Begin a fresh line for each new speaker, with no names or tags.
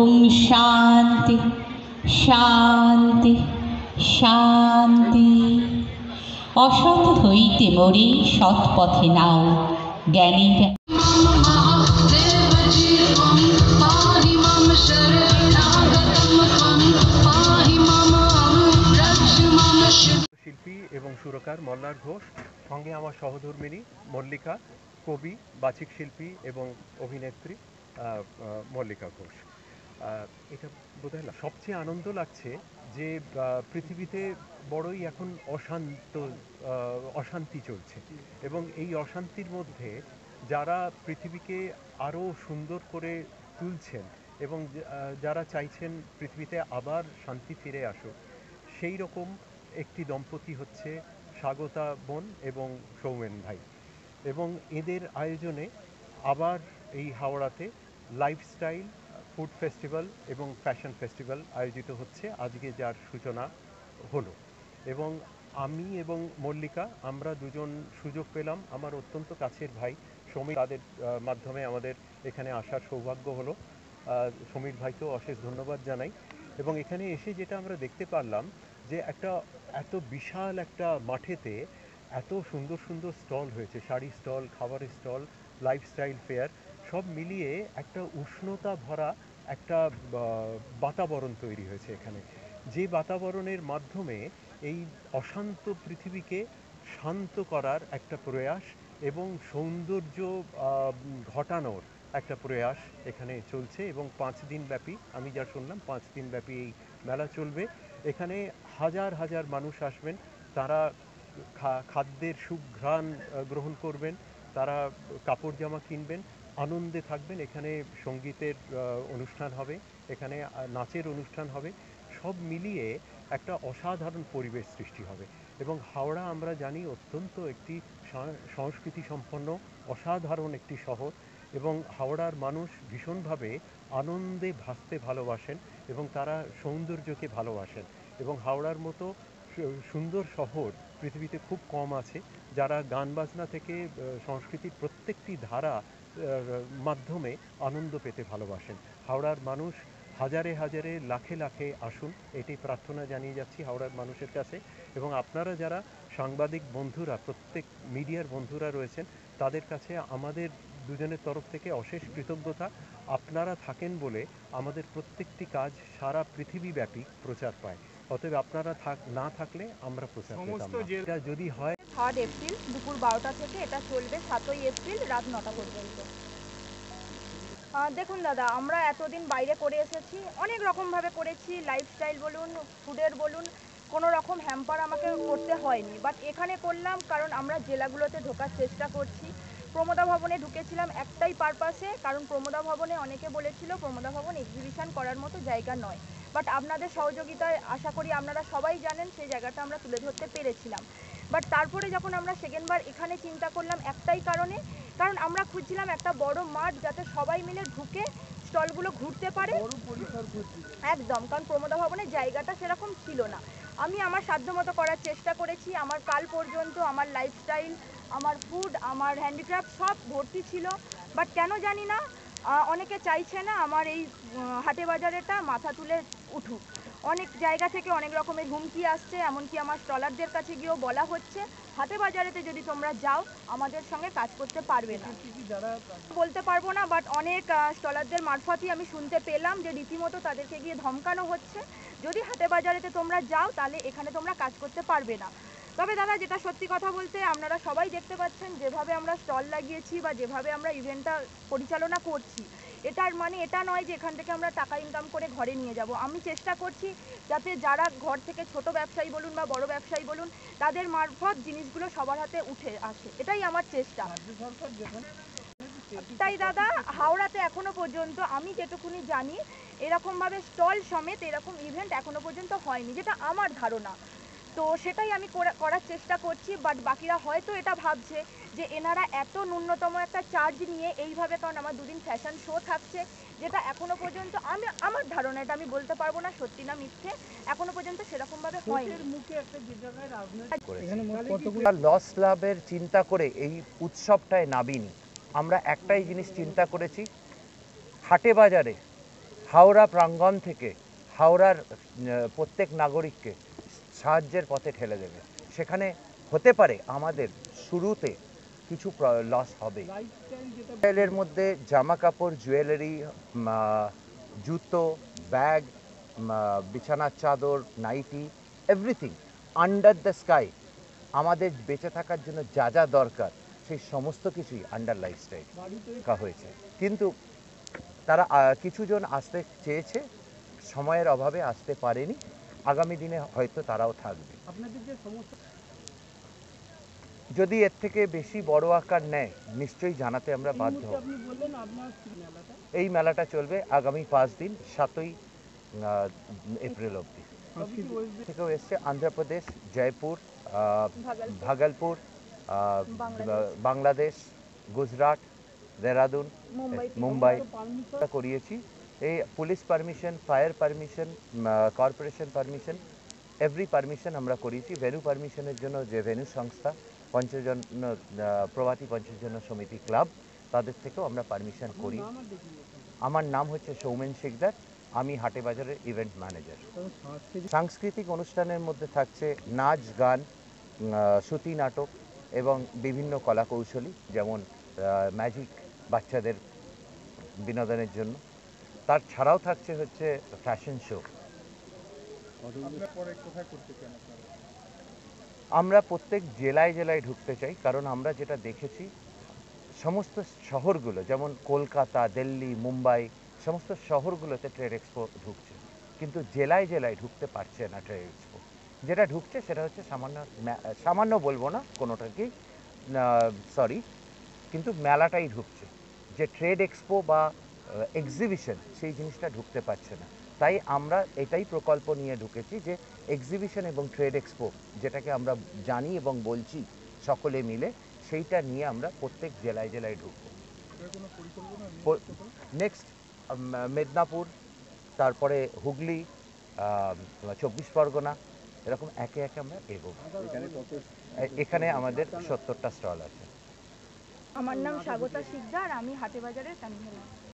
ওম শান্তি শান্তি শান্তি। অসৎ হইতে মরি সৎ পথে নাও, জ্ঞানীর
শিল্পী এবং সুরকার মল্লার ঘোষ, সঙ্গে আমার সহধর্মিণী মল্লিকা, কবি, বাচিক শিল্পী এবং অভিনেত্রী মল্লিকা ঘোষ। এটা বোধহয় সবচেয়ে আনন্দ লাগছে যে পৃথিবীতে বড়ই এখন অশান্তি চলছে, এবং এই অশান্তির মধ্যে যারা পৃথিবীকে আরও সুন্দর করে তুলছেন এবং যারা চাইছেন পৃথিবীতে আবার শান্তি ফিরে আসুক, সেই রকম একটি দম্পতি হচ্ছে স্বাগতা বোন এবং সৌমেন ভাই। এবং এদের আয়োজনে আবার এই হাওড়াতে লাইফস্টাইল ফুড ফেস্টিভ্যাল এবং ফ্যাশন ফেস্টিভ্যাল আয়োজিত হচ্ছে, আজকে যার সূচনা হলো। এবং আমি এবং মল্লিকা আমরা দুজন সুযোগ পেলাম, আমার অত্যন্ত কাছের ভাই সমীর, তাদের মাধ্যমে আমাদের এখানে আসার সৌভাগ্য হলো। সমীর ভাইকেও অশেষ ধন্যবাদ জানাই। এবং এখানে এসে যেটা আমরা দেখতে পারলাম যে এত বিশাল একটা মাঠেতে এত সুন্দর সুন্দর স্টল হয়েছে, শাড়ি স্টল, খাবারের স্টল, লাইফস্টাইল ফেয়ার, সব মিলিয়ে একটা উষ্ণতা ভরা একটা বাতাবরণ তৈরি হয়েছে এখানে, যে বাতাবরণের মাধ্যমে এই অশান্ত পৃথিবীকে শান্ত করার একটা প্রয়াস এবং সৌন্দর্য ঘটানোর একটা প্রয়াস এখানে চলছে। এবং 5 দিন ব্যাপী, আমি যা শুনলাম 5 দিন ব্যাপী এই মেলা চলবে। এখানে হাজার হাজার মানুষ আসবেন, তারা খাদ্যের সুঘ্রাণ গ্রহণ করবেন, তারা কাপড় জামা কিনবেন, আনন্দে থাকবেন। এখানে সঙ্গীতের অনুষ্ঠান হবে, এখানে নাচের অনুষ্ঠান হবে, সব মিলিয়ে একটা অসাধারণ পরিবেশ সৃষ্টি হবে। এবং হাওড়া আমরা জানি অত্যন্ত একটি সংস্কৃতি সম্পন্ন অসাধারণ একটি শহর, এবং হাওড়ার মানুষ ভীষণভাবে আনন্দে ভাসতে ভালোবাসেন এবং তারা সৌন্দর্যকে ভালোবাসেন। এবং হাওড়ার মতো সুন্দর শহর পৃথিবীতে খুব কম আছে, যারা গান বাজনা থেকে সংস্কৃতির প্রত্যেকটি ধারা মাধ্যমে আনন্দ পেতে ভালোবাসেন। হাওড়ার মানুষ হাজারে হাজারে লাখে লাখে আসুন, এটি প্রার্থনা জানিয়ে যাচ্ছি হাওড়ার মানুষের কাছে। এবং আপনারা যারা সাংবাদিক বন্ধুরা, প্রত্যেক মিডিয়ার বন্ধুরা রয়েছেন, তাদের কাছে আমাদের দুজনের তরফ থেকে অশেষ কৃতজ্ঞতা। আপনারা থাকেন বলে আমাদের প্রত্যেকটি কাজ সারা পৃথিবীব্যাপী প্রচার পায়। অতএব আপনারা না থাকলে আমরা প্রচার পেতাম না। এটা যদি হয়
3 এপ্রিল দুপুর 12টা থেকে, এটা চলবে 7ই এপ্রিল রাত 9টা পর্যন্ত। দেখুন দাদা, আমরা এতদিন বাইরে করে এসেছি, অনেক রকমভাবে করেছি, লাইফস্টাইল বলুন, ফুডের বলুন, কোনো রকম হ্যাম্পার আমাকে করতে হয়নি। বাট এখানে করলাম কারণ আমরা জেলাগুলোতে ঢোকার চেষ্টা করছি। প্রমোদা ভবনে ঢুকেছিলাম একটাই পারপাসে, কারণ প্রমোদা ভবনে অনেকে বলেছিল প্রমোদা ভবন এক্সিবিশন করার মতো জায়গা নয়। বাট আপনাদের সহযোগিতায় আশা করি আপনারা সবাই জানেন সেই জায়গাটা আমরা তুলে ধরতে পেরেছিলাম। বাট তারপরে যখন আমরা সেকেন্ডবার এখানে চিন্তা করলাম একটাই কারণে, কারণ আমরা খুঁজছিলাম একটা বড় মাঠ যাতে সবাই মিলে ঢুকে স্টলগুলো ঘুরতে পারে একদম, কারণ প্রমোদা ভবনের জায়গাটা সেরকম ছিল না। আমি আমার সাধ্যমতো করার চেষ্টা করেছি, আমার কাল পর্যন্ত আমার লাইফস্টাইল, আমার ফুড, আমার হ্যান্ডিক্রাফট সব ভর্তি ছিল। বাট কেন জানি না অনেকে চাইছে না আমার এই হাটে বাজারেটা মাথা তুলে উঠুক। অনেক জায়গা থেকে অনেক রকমের হুমকি আসছে, এমনকি আমার স্টলারদের কাছে গিয়েও বলা হচ্ছে হাটে বাজারেতে যদি তোমরা যাও আমাদের সঙ্গে কাজ করতে পারবে না। বলতে পারবো না, বাট অনেক স্টলারদের মারফতই আমি শুনতে পেলাম যে রীতিমতো তাদেরকে গিয়ে ধমকানো হচ্ছে, যদি হাটে বাজারেতে তোমরা যাও তাহলে এখানে তোমরা কাজ করতে পারবে না। তবে দাদা, যেটা সত্যি কথা বলতে, আপনারা সবাই দেখতে পাচ্ছেন যেভাবে আমরা স্টল লাগিয়েছি বা যেভাবে আমরা ইভেন্টটা পরিচালনা করছি, এটার মানে এটা নয় যে এখান থেকে আমরা টাকা ইনকাম করে ঘরে নিয়ে যাব। আমি চেষ্টা করছি যাতে যারা ঘর থেকে ছোট ব্যবসায়ী বলুন বা বড় ব্যবসায়ী বলুন, তাদের মারফত জিনিসগুলো সবার হাতে উঠে আসে, এটাই আমার চেষ্টা। তাই দাদা, হাওড়াতে এখনো পর্যন্ত আমি যেটুকুনি জানি এরকমভাবে স্টল সমেত এরকম ইভেন্ট এখনো পর্যন্ত হয়নি, যেটা আমার ধারণা। তো সেটাই আমি করার চেষ্টা করছি। বাট বাকিরা হয়তো এটা ভাবছে যে এনারা এত ন্যূনতম একটা চার্জ নিয়ে এইভাবে, কারণ আমার 2 দিন ফ্যাশন শো থাকছে, যেটা এখনো পর্যন্ত আমার ধারণা, এটা আমি বলতে পারবো না সত্যি না মিথ্যে, এখনো পর্যন্ত সেরকমভাবে হয়নি।
লস লাভের চিন্তা করে এই উৎসবটায় নামিনি। আমরা একটাই জিনিস চিন্তা করেছি, হাটে বাজারে হাওড়া প্রাঙ্গণ থেকে হাওড়ার প্রত্যেক নাগরিককে সাহায্যের পথে ঠেলে দেবে। সেখানে হতে পারে আমাদের শুরুতে কিছু লস হবে। লাইফস্টাইলের মধ্যে জামা কাপড়, জুয়েলারি, জুতো, ব্যাগ, বিছানার চাদর, nightie, everything under the sky, আমাদের বেঁচে থাকার জন্য যা যা দরকার সেই সমস্ত কিছুই আন্ডার লাইফস্টাইল রাখা হয়েছে। কিন্তু তারা কিছুজন আসতে চেয়েছে, সময়ের অভাবে আসতে পারেনি, আগামী দিনে হয়তো তারাও থাকবে। যদি এর থেকে বেশি বড় আকার নেয় নিশ্চয়ই জানাতে আমরা বাধ্য হব। এই মেলাটা চলবে আগামী 5 দিন, 7ই এপ্রিল অবধি। থেকেও এসছে অন্ধ্রপ্রদেশ, জয়পুর, ভাগলপুর, বাংলাদেশ, গুজরাট, দেহরাদুন, মুম্বাই করিয়েছি। এই police permission, fire permission, corporation permission, every permission আমরা করিয়েছি। ভেন্যু পারমিশনের জন্য যে ভেন্যু সংস্থা পঞ্চজন প্রভাতী পঞ্চজন সমিতি ক্লাব, তাদের থেকেও আমরা পারমিশন করি। আমার নাম হচ্ছে সৌমেন শিকদার, আমি হাটেবাজারের ইভেন্ট ম্যানেজার। সাংস্কৃতিক অনুষ্ঠানের মধ্যে থাকছে নাচ, গান, শ্রুতি নাটক এবং বিভিন্ন কলাকৌশলী, যেমন ম্যাজিক বাচ্চাদের বিনোদনের জন্য। তার ছাড়াও থাকছে হচ্ছে ফ্যাশন শো। আমরা প্রত্যেক জেলায় জেলায় ঢুকতে চাই, কারণ আমরা যেটা দেখেছি সমস্ত শহরগুলো, যেমন কলকাতা, দিল্লি, মুম্বাই, সমস্ত শহরগুলোতে ট্রেড এক্সপো ঢুকছে, কিন্তু জেলায় জেলায় ঢুকতে পারছে না ট্রেড এক্সপো। যেটা ঢুকছে সেটা হচ্ছে সামান্য বলবো না কোনোটাকেই, সরি, কিন্তু মেলাটাই ঢুকছে। যে ট্রেড এক্সপো বা এক্সিবিশন, সেই জিনিসটা ঢুকতে পারছে না। তাই আমরা এটাই প্রকল্প নিয়ে ঢুকেছি যে এক্সিবিশন এবং ট্রেড এক্সপো, যেটাকে আমরা জানি এবং বলছি সকলে মিলে, সেইটা নিয়ে আমরা প্রত্যেক জেলায় জেলায় ঢুকবো। নেক্সট মেদিনীপুর, তারপরে হুগলি, 24 পরগনা, এরকম একে একে আমরা এগোবো। এখানে আমাদের 70টা স্টল আছে।
আমার নাম স্বাগতা শিকদার, আমি হাটেবাজারের কনভেনর।